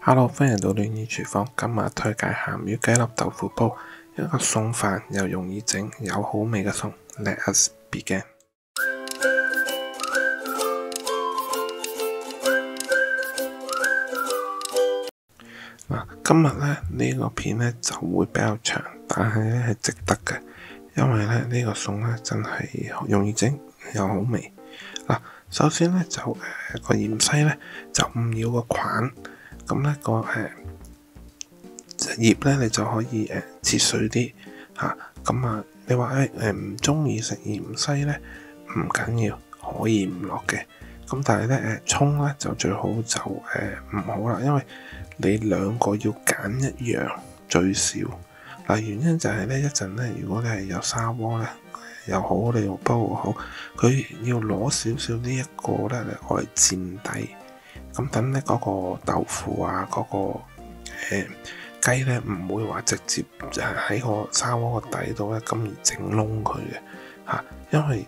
Hello，歡迎到暖意廚房。今日推介鹹魚雞粒豆腐煲，一個餸飯又容易整又好味嘅餸。Let us begin。今日呢個片就會比較長，但係係值得嘅，因為呢個餸真係容易整又好味。首先就個芫茜就唔要個梗，咁個葉你就可以切碎啲嚇。咁你話唔中意食芫茜唔緊要，可以唔落嘅。咁但係葱就最好就唔好啦，因為你兩個要揀一樣最少。原因就係一陣如果你係有砂鍋又好，你用煲又好，佢要攞少少呢一個嚟墊底。咁等嗰個豆腐啊，嗰個雞唔會話直接喺個砂鍋個底度咁而整燶佢嘅嚇。因為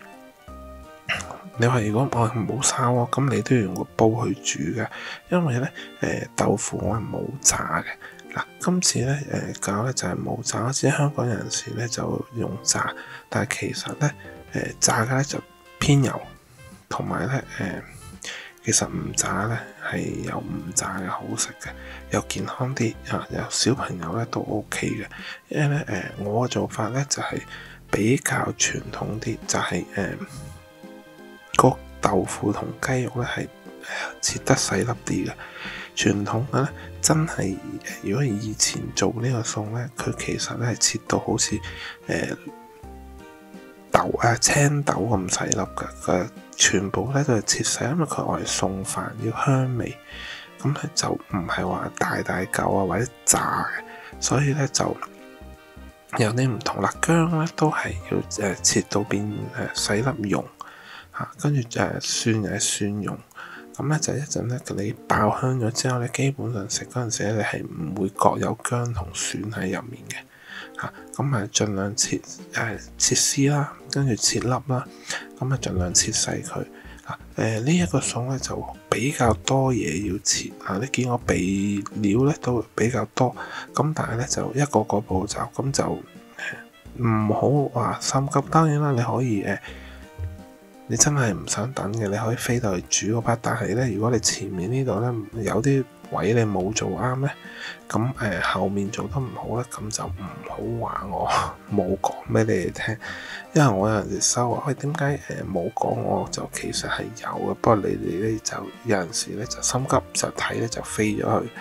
你話如果我冇砂鍋，咁你都要用個煲去煮嘅。因為豆腐我係冇炸嘅。今次搞就係冇炸，我知香港有陣時就用炸，但係其實炸嘅就偏油，同埋其實唔炸係有唔炸嘅好食嘅，又健康啲有小朋友都 OK 嘅。因為我嘅做法就係比較傳統啲，就係個豆腐同雞肉係切得細粒啲嘅。傳統嘅真係如果以前做呢個餸佢其實係切到好似青豆咁細粒嘅，佢全部都係切細，因為佢愛嚟餸飯要香味，咁就唔係話大嚿或者炸嘅，所以就有啲唔同啦。薑都係要切到變細粒蓉跟住蒜又係蒜蓉。咁就一陣你爆香咗之後基本上食嗰陣時你係唔會覺有薑同蒜喺入面嘅嚇。咁盡量切絲啦，跟住切粒啦，咁盡量切細佢。呢一個餸就比較多嘢要切你見我備料都比較多，咁但係就一個個步驟，咁就唔好話心急。當然啦，你可以你真係唔想等嘅，你可以飛到去煮嗰 part。但係如果你前面呢度有啲位你冇做啱咁後面做得唔好咁就唔好話我冇講俾你哋聽。因為我有陣時收話，點解冇講我就其實係有嘅，不過你哋就有陣時就心急就睇就飛咗去。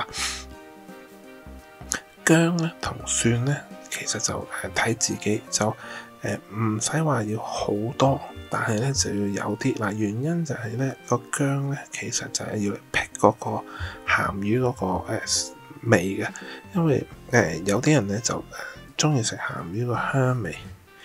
薑同蒜其實就睇自己，就唔使話要好多，但係就要有啲。原因就係個薑其實就係要嚟辟嗰個鹹魚嗰個味嘅。因為有啲人就中意食鹹魚個香味，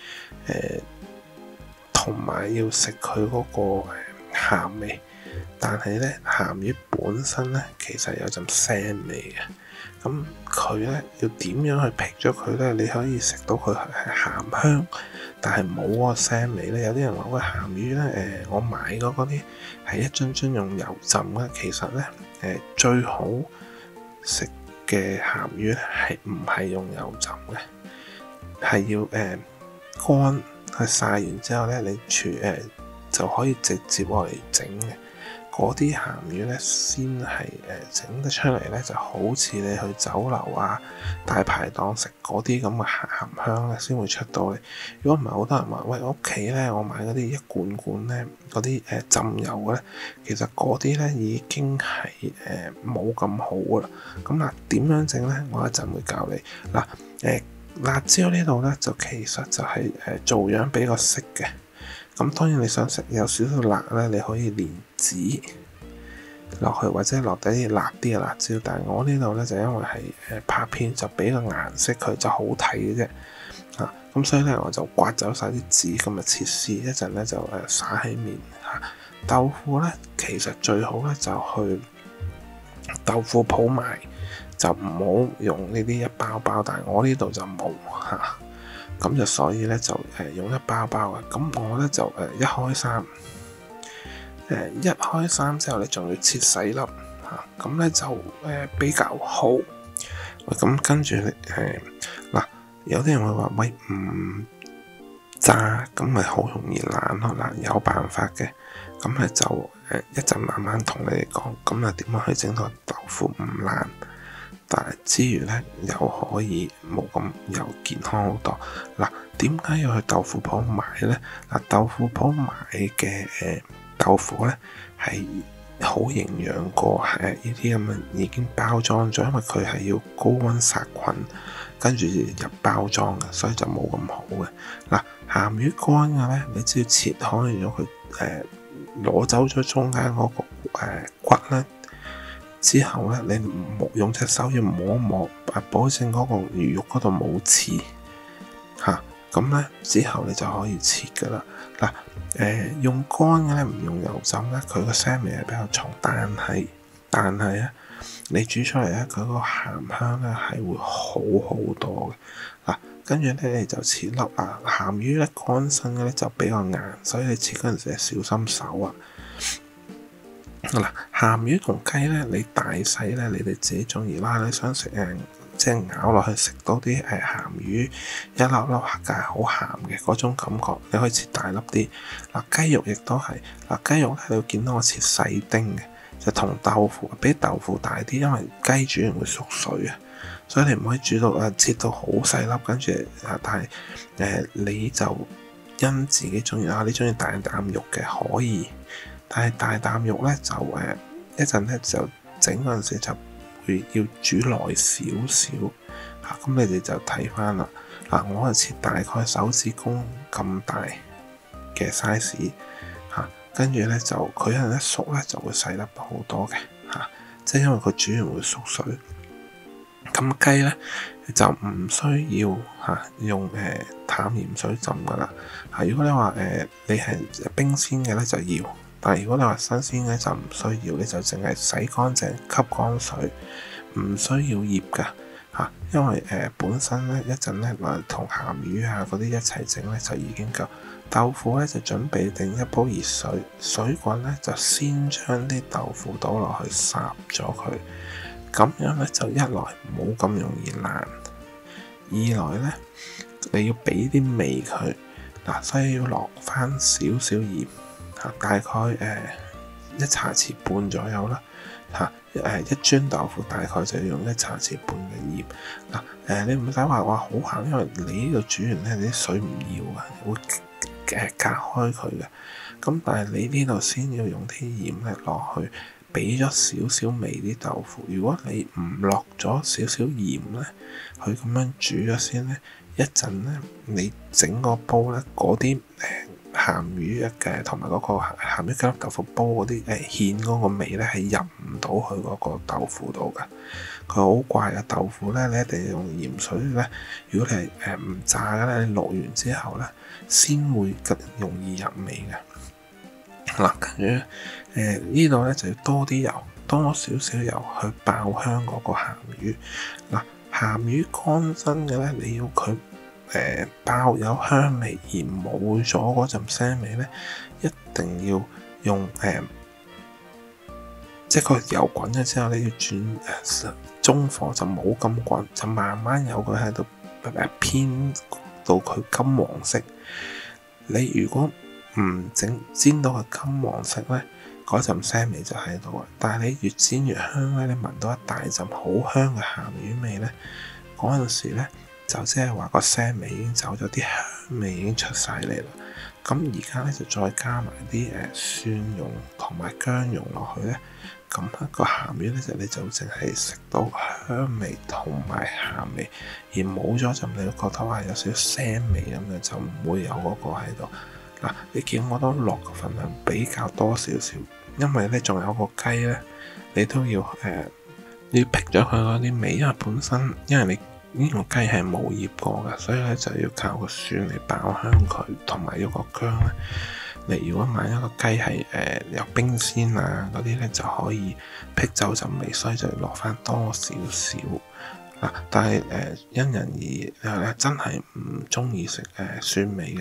同埋要食佢嗰個鹹味。但係鹹魚本身其實有陣腥味嘅。咁佢要點樣去辟咗佢你可以食到佢係鹹香，但係冇嗰個腥味。有啲人話喂，鹹魚我買嗰啲係一樽樽用油浸嘅，其實最好食嘅鹹魚係唔係用油浸嘅，係要乾去曬完之後你就可以直接攞嚟整嘅。嗰啲鹹魚先係整得出嚟就好似你去酒樓大排檔食嗰啲咁嘅鹹香先會出到嚟。如果唔係，好多人話喂，屋企我買嗰啲一罐罐嗰啲浸油嘅其實嗰啲已經係冇咁好噶啦。咁點樣整我一陣會教你。辣椒呢度就其實就係做樣比較色嘅。咁當然你想食有少少辣你可以連籽落去，或者落底啲辣啲嘅辣椒。但係我呢度就因為係拍片，就俾個顏色佢就好睇嘅啫。咁所以我就刮走晒啲籽，咁切絲，一陣就灑喺面。豆腐其實最好就去豆腐鋪買，就唔好用呢啲一包包。但係我呢度就冇咁就所以就用一包包嘅。咁我就一開三之後你仲要切細粒咁咧就比較好。咁跟住嗱，有啲人會話喂，唔炸咁咪好容易爛咯。嗱，有辦法嘅，咁咧就一陣慢慢同你哋講。咁啊點樣去整到豆腐唔爛？但係之餘咧又可以冇咁又健康好多。嗱，點解要去豆腐鋪買咧？嗱，豆腐鋪買嘅豆腐咧係好營養過呢啲咁嘅已經包裝咗，因為佢係要高溫殺菌，跟住入包裝嘅，所以就冇咁好嘅。嗱，鹹魚乾嘅咧，你只要切開咗佢，攞走咗中間嗰個骨咧。之後咧，你用隻手要摸一摸，保證嗰個魚肉嗰度冇刺嚇。咁咧之後你就可以切噶啦。嗱，用乾嘅咧，唔用油浸咧，佢個腥味係比較重，但係咧，你煮出嚟咧，佢個鹹香咧係會好好多嘅。嗱，跟住咧你就切粒啊，鹹魚咧乾身嘅咧就比較硬，所以你切嗰陣時小心手啊。嗱，鹹魚同雞咧，你大細咧，你哋自己中意啦。你想食即係咬落去食到啲鹹魚一粒粒係好鹹嘅嗰種感覺，你可以切大粒啲。嗱，雞肉亦都係。嗱，雞肉咧你會見到我切細丁嘅，就同豆腐比豆腐大啲，因為雞煮完會縮水啊，所以你唔可以煮到切到好細粒，跟住但係你就因自己中意啦。你中意大啖肉嘅可以。但係大啖肉咧就一陣咧就整嗰陣時就會要煮耐少少嚇，咁你哋就睇翻啦。嗱，我係切大概手指公咁大嘅 size 嚇，跟住咧就佢一陣一熟咧就會細粒好多嘅嚇，即係因為佢煮完會縮水。咁雞咧就唔需要用淡鹽水浸噶啦嚇。如果你話你係冰鮮嘅咧就要。但係如果你話新鮮嘅就唔需要，你就淨係洗乾淨、吸乾水，唔需要醃㗎嚇。因為本身咧一陣咧話同鹹魚啊嗰啲一齊整咧就已經夠。豆腐咧就準備定一煲熱水，水滾咧就先將啲豆腐倒落去烚咗佢，咁樣咧就一來冇咁容易爛，二來咧你要俾啲味佢嗱，所以要落翻少少鹽。大概一茶匙半左右啦嚇，一磚豆腐大概就要用一茶匙半嘅鹽嗱。你唔使話好鹹，因為你呢度煮完咧，你啲水唔要啊，會隔開佢嘅。咁但係你呢度先要用啲鹽咧落去，俾咗少少味啲豆腐。如果你唔落咗少少鹽咧，佢咁樣煮咗先咧，一陣咧你整個煲咧嗰啲鹹魚嘅同埋嗰個鹹魚雞粒豆腐煲嗰啲芡嗰個味咧係入唔到去嗰個豆腐度㗎。佢好怪嘅豆腐咧，你一定要用鹽水咧。如果你係唔炸嘅咧，你落完之後咧先會更容易入味嘅。嗱，跟住呢度咧就要多啲油，多少少油去爆香嗰個鹹魚。嗱，鹹魚乾身嘅咧，你要佢爆有香味而冇咗嗰陣腥味咧，一定要用即係個油滾咗之後，你要轉中火就冇咁滾，就慢慢有佢喺度偏到佢金黃色。你如果唔煎到佢金黃色咧，嗰陣腥味就喺度啊。但係你越煎越香咧，你聞到一大陣好香嘅鹹魚味咧，嗰陣時咧就即係話個腥味已經走咗，啲香味已經出晒嚟啦。咁而家咧就再加埋啲蒜蓉同埋薑蓉落去咧，咁個鹹魚咧你就淨係食到香味同埋鹹味，而冇咗陣你會覺得話有少少腥味咁樣，就唔會有嗰個喺度。嗱，你見我都落個份量比較多少少，因為咧仲有個雞咧，你都要你要辟咗佢嗰啲味，因為本身因為你呢個雞係冇醃過嘅，所以咧就要靠個蒜嚟爆香佢，同埋要個薑咧。你如果買一個雞係有冰鮮啊嗰啲咧，就可以辟走陣味，所以就要落翻多少少嗱。但係因人而異，真係唔中意食蒜味嘅，咁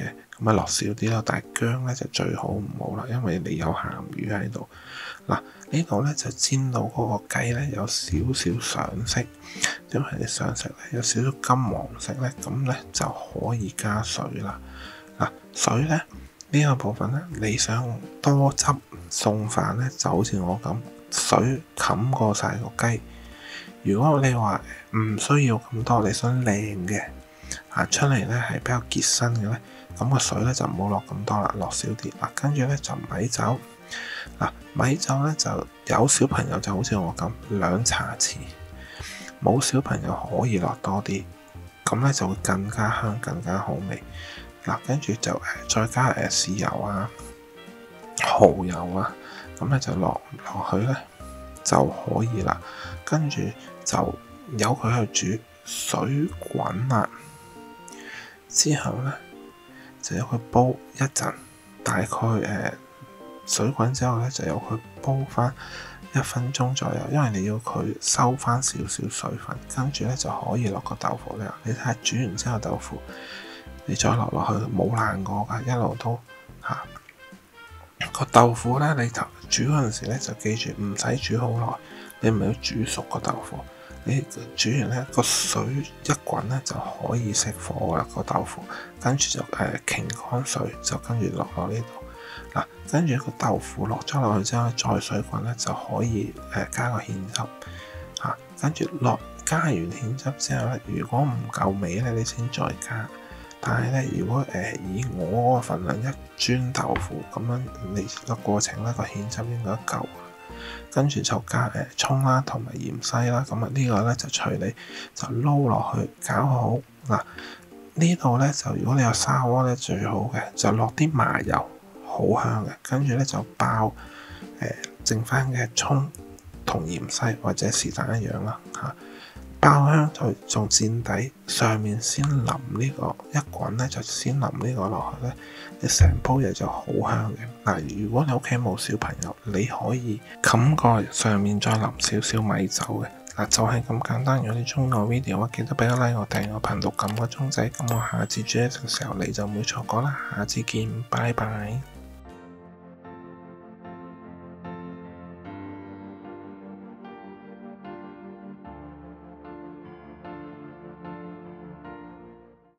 咁啊落少啲咯。但係薑咧就最好唔好啦，因為你有鹹魚喺度。嗱，呢度咧就煎到嗰個雞咧有少少上色，因為你上色咧有少少金黃色咧，咁咧就可以加水啦。嗱，水咧呢個部分咧，你想多汁餸飯咧，就好似我咁，水冚過晒個雞。如果你話唔需要咁多，你想靚嘅出嚟咧係比較結身嘅咧，咁個水咧就唔好落咁多啦，落少啲。嗱，跟住咧就米酒。嗱，米酒咧就有小朋友就好似我咁2茶匙，冇小朋友可以落多啲，咁咧就會更加香，更加好味。嗱，跟住就再加豉油啊、蠔油啊，咁咧就落去咧就可以啦。跟住就由佢去煮，水滾啦，之後咧就由佢煲一陣，大概水滾之後咧就由佢煲翻1分鐘左右，因為你要佢收翻少少水分，跟住咧就可以落個豆腐咧。你睇下煮完之後豆腐，你再落去冇爛過㗎，一路都個豆腐咧，你煮嗰陣時咧就記住唔使煮好耐，你唔係要煮熟個豆腐。你煮完咧個水一滾咧就可以熄火啦，個豆腐，跟住就擎乾水，就跟住落呢度。嗱，跟住個豆腐落咗落去之後，再水滾咧就可以加個芡汁跟住加完芡汁之後咧，如果唔夠味咧，你先再加。但係咧，如果以我個份量1磚豆腐咁樣，你個過程咧個芡汁應該夠。跟住就加葱啦，同埋芫茜啦。咁呢個咧就隨你就撈落去搞好。嗱，呢度咧就如果你有砂鍋咧最好嘅，就落啲麻油，好香嘅。跟住咧就爆剩翻嘅葱同芫茜或者是但一樣啦爆香就仲墊底，上面先淋呢個，一滾咧就先淋呢個落去咧，你成煲嘢就好香嘅。嗱，如果你屋企冇小朋友，你可以冚過上面再淋少少米酒嘅。嗱，就係咁簡單。如果你中意我 video，記得俾個 like 我，訂閱我頻道，撳個鐘仔，咁我下次煮嘢食嘅時候你就唔會錯過啦。下次見，拜拜。